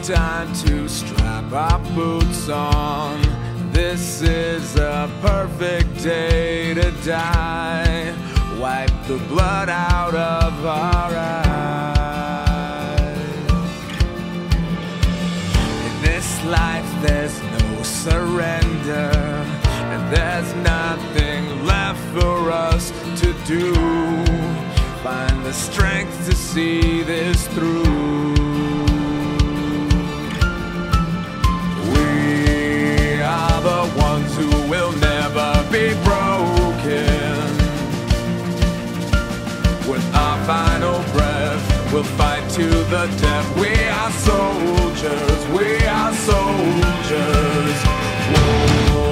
time to strap our boots on. This is a perfect day to die. Wipe the blood out of our eyes. In this life there's no surrender, and there's nothing left for us to do. Find the strength to see this through. We are the ones who will never be broken. With our final breath, we'll fight to the death. We are soldiers, we are soldiers. Whoa.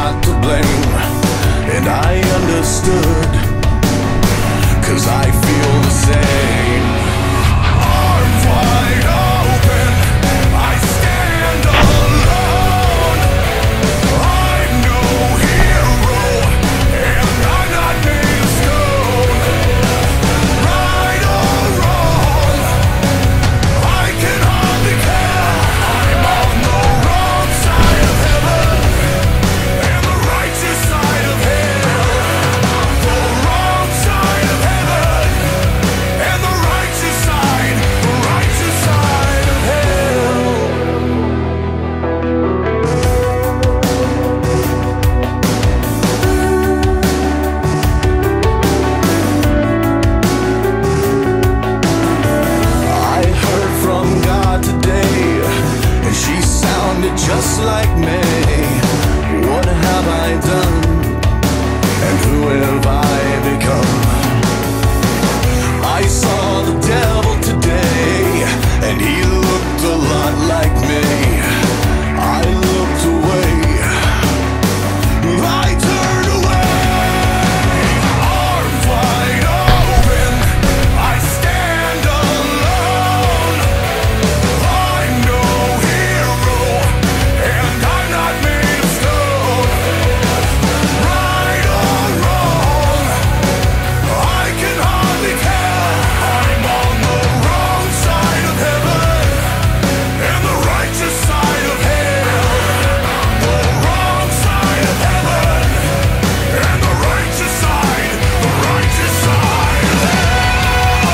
not to blame. And I understood, 'cause I feel the same. Arms wide open, I stand alone. I'm no hero, and I'm not made of stone. Right or wrong, I can hardly care. I'm on the wrong side of heaven and the righteous side of hell. The wrong side of heaven and the righteous side of hell. I heard from God today, and she sounded just like me. What have I done, and who have I become? I saw the devil today, and he looked a lot like me. I looked away, I turned away. Arms wide open, I stand alone. I'm no hero, and I'm not made of stone. Right or wrong, I can hardly care. I'm on the wrong side of heaven and the righteous side of hell. The wrong side of heaven and the righteous side of hell.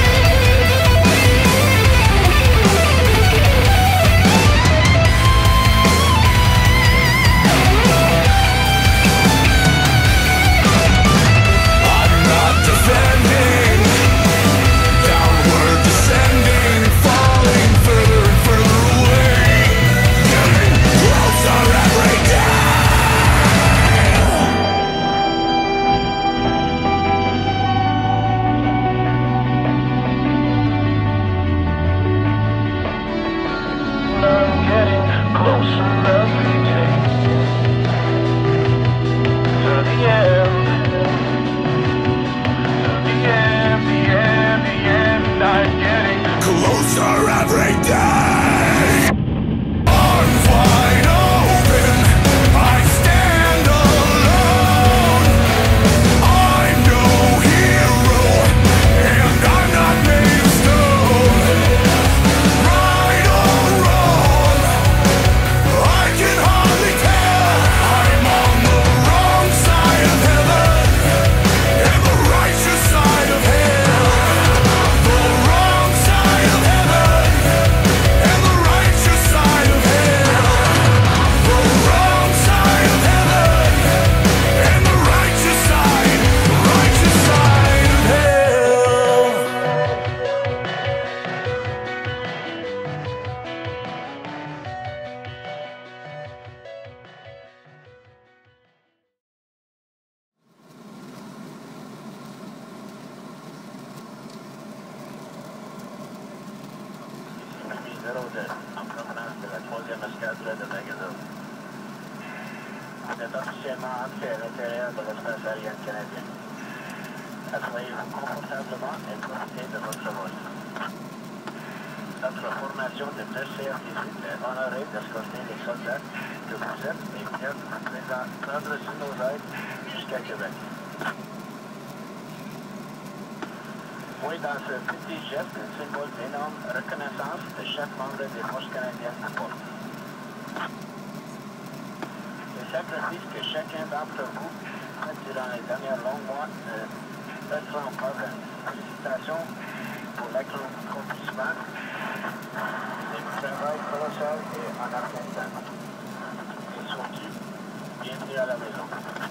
I'm not defending, downward descending, falling further and further away, getting closer every day. I'm getting closer every day to the end. I'm getting closer every day. Arms wide open, I stand alone. I'm no hero, and I'm not made of stone. Right or wrong, I can hardly care. I'm on the wrong side of heaven and the righteous side of hell. The wrong side of heaven and the righteous side of hell. The wrong side of heaven and the righteous side of hell. En provenance de la 3e escadre de Magasin. Vous êtes officiellement entré à l'intérieur de l'espace aérien canadien. Asseyez-vous confortablement et profitez de votre vol. Notre formation de 9 CRTC est honorée d'escorter les soldats que vous êtes et viennent vous prendre sur nos aides jusqu'à Québec. Oui, dans ce petit geste, un symbole d'énorme reconnaissance de chaque membre des forces canadiennes apporte. Le sacrifice que chacun d'entre vous a fait durant les derniers longs mois ne pèsera pas vain. Félicitations pour l'accomplissement du travail colossal et en Afghanistan. Et surtout, bienvenue à la maison.